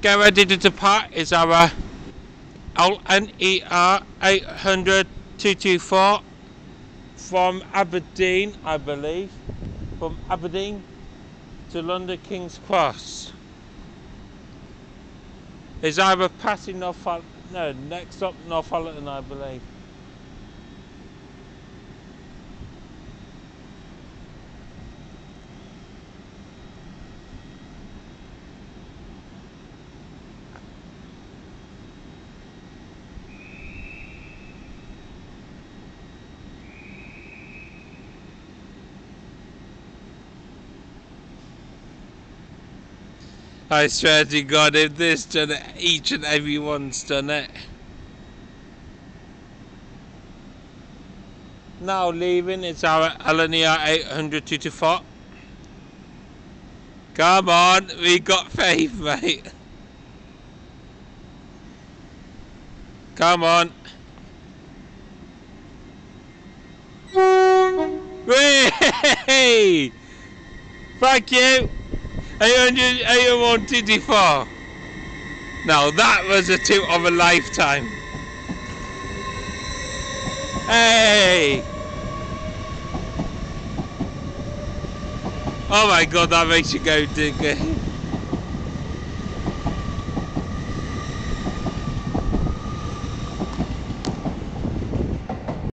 get ready to depart is our lner 800 224 from Aberdeen, I believe. From Aberdeen to London King's Cross. It's either passing Northallerton, no, next up Northallerton, I believe. I swear to God, if this done it, each and every one's done it. Now leaving, it's our lner 800 224. Come on, we got faith, mate. Come on. Whee! Thank you. 800 801 224. Now that was a toot of a lifetime. Hey! Oh my God, that makes you go digger.